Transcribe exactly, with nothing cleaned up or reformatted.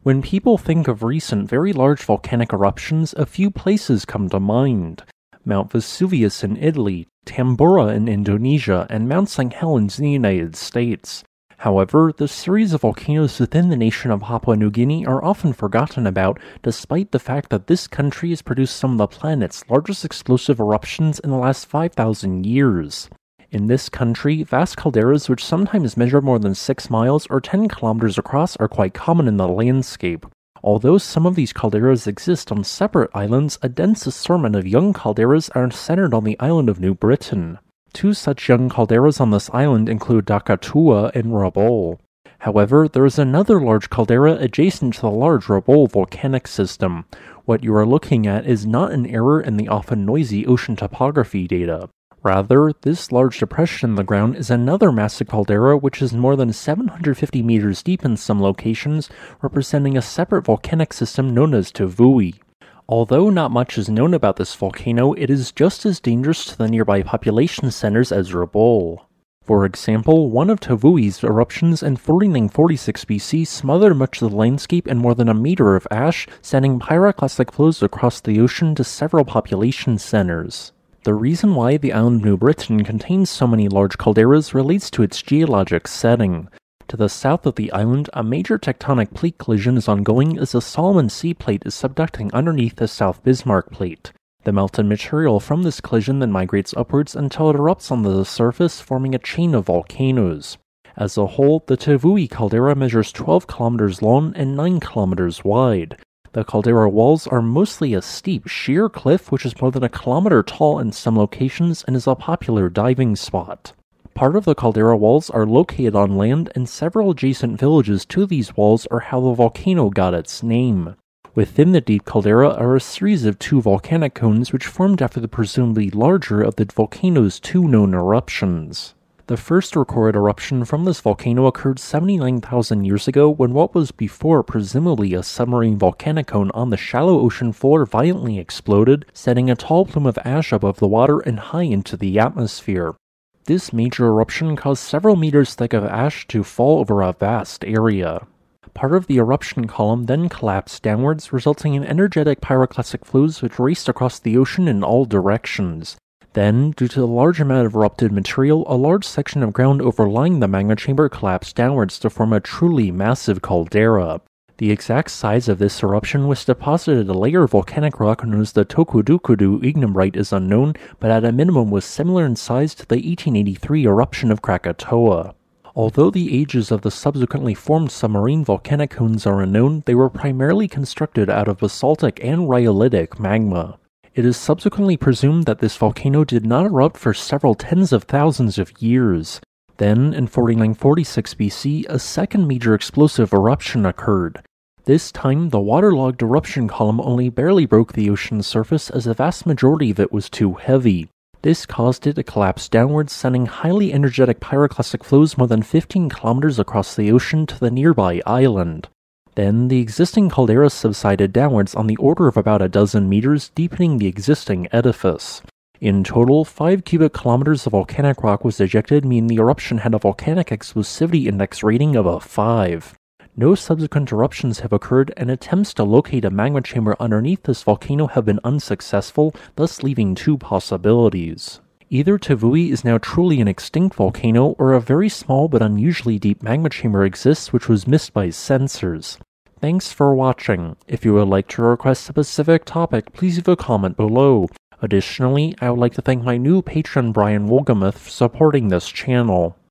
When people think of recent very large volcanic eruptions, a few places come to mind. Mount Vesuvius in Italy, Tambora in Indonesia, and Mount Saint Helens in the United States. However, the series of volcanoes within the nation of Papua New Guinea are often forgotten about, despite the fact that this country has produced some of the planet's largest explosive eruptions in the last five thousand years. In this country, vast calderas which sometimes measure more than six miles or ten kilometers across are quite common in the landscape. Although some of these calderas exist on separate islands, a dense assortment of young calderas are centered on the island of New Britain. Two such young calderas on this island include Dakatua and Rabaul. However, there is another large caldera adjacent to the large Rabaul volcanic system. What you are looking at is not an error in the often noisy ocean topography data. Rather, this large depression in the ground is another massive caldera which is more than seven hundred fifty meters deep in some locations, representing a separate volcanic system known as Tavui. Although not much is known about this volcano, it is just as dangerous to the nearby population centers as Rabaul. For example, one of Tavui's eruptions in forty-nine forty-six B C smothered much of the landscape in more than a meter of ash, sending pyroclastic flows across the ocean to several population centers. The reason why the island of New Britain contains so many large calderas relates to its geologic setting. To the south of the island, a major tectonic plate collision is ongoing as the Solomon Sea Plate is subducting underneath the South Bismarck Plate. The melted material from this collision then migrates upwards until it erupts on the surface, forming a chain of volcanoes. As a whole, the Tavui caldera measures twelve kilometers long and nine kilometers wide. The caldera walls are mostly a steep, sheer cliff which is more than a kilometer tall in some locations and is a popular diving spot. Part of the caldera walls are located on land, and several adjacent villages to these walls are how the volcano got its name. Within the deep caldera are a series of two volcanic cones which formed after the presumably larger of the volcano's two known eruptions. The first recorded eruption from this volcano occurred seventy-nine thousand years ago when what was before presumably a submarine volcanic cone on the shallow ocean floor violently exploded, setting a tall plume of ash above the water and high into the atmosphere. This major eruption caused several meters thick of ash to fall over a vast area. Part of the eruption column then collapsed downwards, resulting in energetic pyroclastic flows which raced across the ocean in all directions. Then, due to the large amount of erupted material, a large section of ground overlying the magma chamber collapsed downwards to form a truly massive caldera. The exact size of this eruption, which deposited a layer of volcanic rock known as the Tokudukudu ignimbrite, is unknown, but at a minimum was similar in size to the eighteen eighty-three eruption of Krakatoa. Although the ages of the subsequently formed submarine volcanic cones are unknown, they were primarily constructed out of basaltic and rhyolitic magma. It is subsequently presumed that this volcano did not erupt for several tens of thousands of years. Then, in forty-nine forty-six B C, a second major explosive eruption occurred. This time, the waterlogged eruption column only barely broke the ocean's surface as the vast majority of it was too heavy. This caused it to collapse downwards, sending highly energetic pyroclastic flows more than fifteen kilometers across the ocean to the nearby island. Then, the existing caldera subsided downwards on the order of about a dozen meters, deepening the existing edifice. In total, five cubic kilometers of volcanic rock was ejected, meaning the eruption had a volcanic explosivity index rating of a five. No subsequent eruptions have occurred, and attempts to locate a magma chamber underneath this volcano have been unsuccessful, thus leaving two possibilities. Either Tavui is now truly an extinct volcano, or a very small but unusually deep magma chamber exists which was missed by sensors. Thanks for watching. If you would like to request a specific topic, please leave a comment below. Additionally, I would like to thank my new patron Brian Wolgamuth for supporting this channel.